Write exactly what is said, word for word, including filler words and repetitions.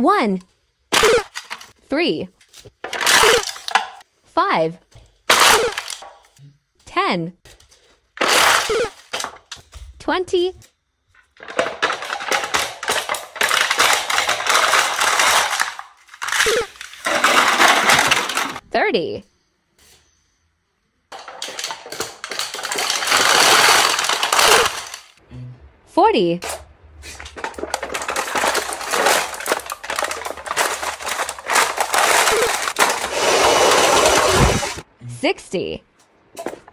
One, three, five, ten, twenty, thirty, forty, sixty,